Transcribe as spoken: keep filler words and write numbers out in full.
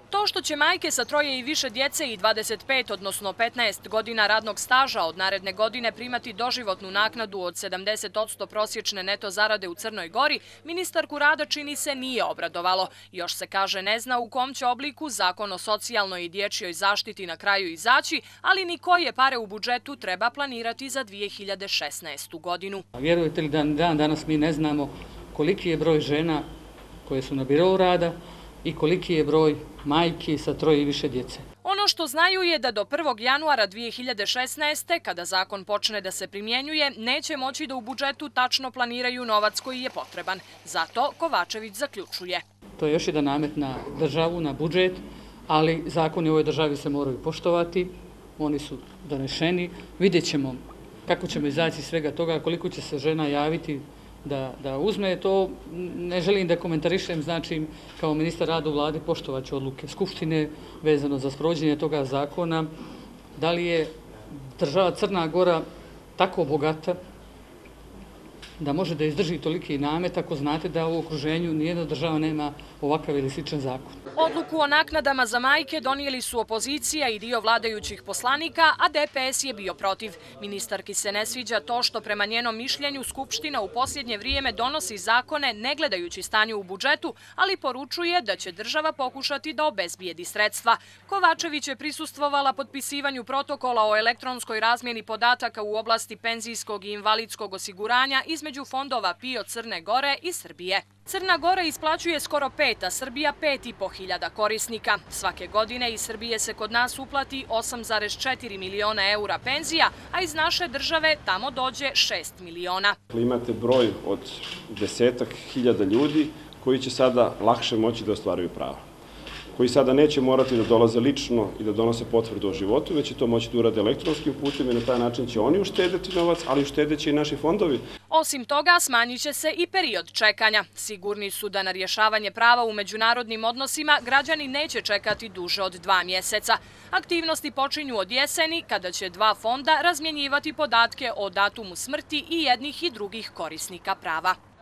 To što će majke sa troje i više djece i dvadeset pet, odnosno petnaest godina radnog staža od naredne godine primati doživotnu naknadu od sedamdeset posto prosječne neto zarade u Crnoj Gori, ministarku rada čini se nije obradovalo. Još se kaže ne zna u kom će obliku Zakon o socijalnoj i dječjoj zaštiti na kraju izaći, ali ni koje pare u budžetu treba planirati za dvije hiljade šesnaestu. godinu. Vjerujete li da dan danas mi ne znamo koliki je broj žena koje su na birou rada i koliki je broj majki sa troje i više djece? Ono što znaju je da do prvog januara dvije hiljade šesnaeste. kada zakon počne da se primjenjuje, neće moći da u budžetu tačno planiraju novac koji je potreban. Zato Kovačević zaključuje. To je još jedan namet na državu, na budžet, ali zakoni u ovoj državi se moraju poštovati, oni su donešeni. Vidjet ćemo kako ćemo izaći iz svega toga, koliko će se žena javiti Da, da uzme to. Ne želim da komentarišem, znači kao ministar rada u vladi poštovat ću odluke Skupštine vezano za sprovođenje toga zakona. Da li je država Crna Gora tako bogata da može da izdrži toliki namet ako znate da u okruženju nijedna država nema ovakav ili sličan zakon? Odluku o naknadama za majke donijeli su opozicija i dio vladajućih poslanika, a D P S je bio protiv. Ministarki se ne sviđa to što prema njenom mišljenju Skupština u posljednje vrijeme donosi zakone ne gledajući stanje u budžetu, ali poručuje da će država pokušati da obezbijedi sredstva. Kovačević je prisustvovala potpisivanju protokola o elektronskoj razmjeni podataka u oblasti penzijskog i invalidskog osiguranja između fondova P I O Crne Gore i Srbije. Crna Gora isplaćuje skoro pet, a Srbija pet i po hiljada korisnika. Svake godine iz Srbije se kod nas uplati osam zarez četiri miliona eura penzija, a iz naše države tamo dođe šest miliona. Imate broj od desetak hiljada ljudi koji će sada lakše moći da ostvaruju prava, koji sada neće morati da dolaze lično i da donose potvrdu o životu, već će to moći da urade elektronskim putem i na taj način će oni uštedeti novac, ali uštedeće i naši fondovi. Osim toga, smanjit će se i period čekanja. Sigurni su da na rješavanje prava u međunarodnim odnosima građani neće čekati duže od dva mjeseca. Aktivnosti počinju od jeseni, kada će dva fonda razmjenjivati podatke o datumu smrti i jednih i drugih korisnika prava.